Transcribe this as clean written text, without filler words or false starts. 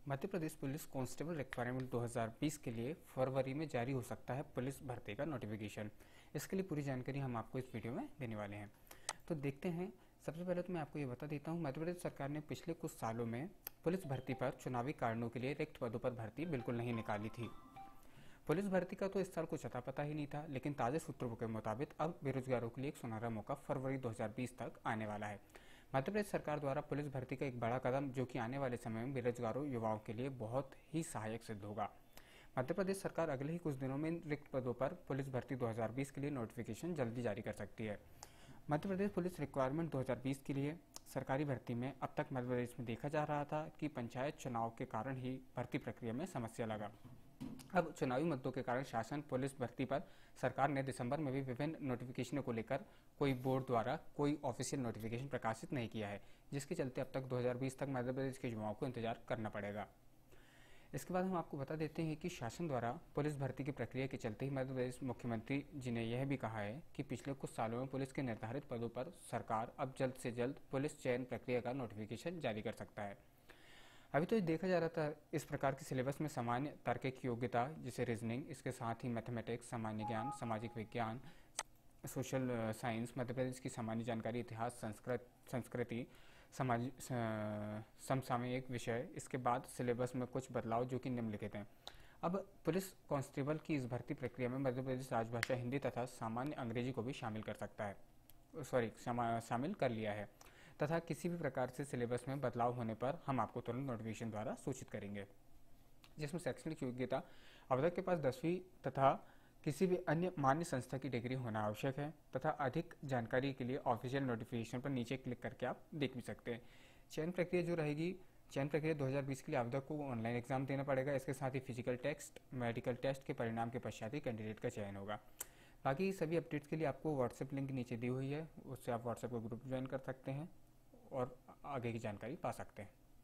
मध्य Pradesh police constable requirement 2020 के लिए फरवरी में जारी हो सकता है पुलिस भर्ती का नोटिफिकेशन। इसके लिए पूरी जानकारी हम आपको इस वीडियो में देने वाले हैं। तो देखते हैं। सबसे पहले तो मैं आपको ये बता देता हूँ, मध्य प्रदेश सरकार ने पिछले कुछ सालों में पुलिस भर्ती पर चुनावी कारणों के लिए रिक्त पदों पर भर्ती बिल्कुल नहीं निकाली थी। पुलिस भर्ती का तो इस साल कुछ अता पता ही नहीं था, लेकिन ताज़ा सूत्रों के मुताबिक अब बेरोजगारों के लिए एक सुनहरा मौका फरवरी 2020 तक आने वाला है। मध्य प्रदेश सरकार द्वारा पुलिस भर्ती का एक बड़ा कदम, जो कि आने वाले समय में बेरोजगारों युवाओं के लिए बहुत ही सहायक सिद्ध होगा। मध्य प्रदेश सरकार अगले ही कुछ दिनों में रिक्त पदों पर पुलिस भर्ती 2020 के लिए नोटिफिकेशन जल्दी जारी कर सकती है। मध्य प्रदेश पुलिस रिक्वायरमेंट 2020 के लिए सरकारी भर्ती में अब तक मध्य प्रदेश में देखा जा रहा था कि पंचायत चुनाव के कारण ही भर्ती प्रक्रिया में समस्या लगा। अब चुनावी मुद्दों के कारण शासन पुलिस भर्ती पर सरकार ने दिसंबर में भी विभिन्न नोटिफिकेशनों को लेकर कोई बोर्ड द्वारा कोई ऑफिशियल नोटिफिकेशन प्रकाशित नहीं किया है, जिसके चलते अब तक 2020 तक मध्य प्रदेश के युवाओं को इंतजार करना पड़ेगा। इसके बाद हम आपको बता देते हैं कि शासन द्वारा पुलिस भर्ती की प्रक्रिया के चलते ही मध्य प्रदेश मुख्यमंत्री जी ने यह भी कहा है कि पिछले कुछ सालों में पुलिस के निर्धारित पदों पर सरकार अब जल्द से जल्द पुलिस चयन प्रक्रिया का नोटिफिकेशन जारी कर सकता है। अभी तो ये देखा जा रहा था, इस प्रकार के सिलेबस में सामान्य तार्किक योग्यता जैसे रीजनिंग, इसके साथ ही मैथमेटिक्स, सामान्य ज्ञान, सामाजिक विज्ञान, सोशल साइंस, मध्य प्रदेश की सामान्य जानकारी, इतिहास, संस्कृति, समाज, समसामयिक विषय। इसके बाद सिलेबस में कुछ बदलाव जो कि निम्नलिखित हैं। अब पुलिस कांस्टेबल की इस भर्ती प्रक्रिया में मध्य प्रदेश राजभाषा हिंदी तथा सामान्य अंग्रेजी को भी शामिल कर सकता है, शामिल कर लिया है, तथा किसी भी प्रकार से सिलेबस में बदलाव होने पर हम आपको तुरंत नोटिफिकेशन द्वारा सूचित करेंगे। जिसमें शैक्षणिक योग्यता आवेदक के पास 10वीं तथा किसी भी अन्य मान्य संस्था की डिग्री होना आवश्यक है, तथा अधिक जानकारी के लिए ऑफिशियल नोटिफिकेशन पर नीचे क्लिक करके आप देख भी सकते हैं। चयन प्रक्रिया जो रहेगी, चयन प्रक्रिया 2020 के लिए आवेदक को ऑनलाइन एग्जाम देना पड़ेगा। इसके साथ ही फिजिकल टेस्ट, मेडिकल टेस्ट के परिणाम के पश्चात ही कैंडिडेट का चयन होगा। बाकी सभी अपडेट्स के लिए आपको व्हाट्सएप लिंक नीचे दी हुई है, उससे आप व्हाट्सएप का ग्रुप ज्वाइन कर सकते हैं और आगे की जानकारी पा सकते हैं।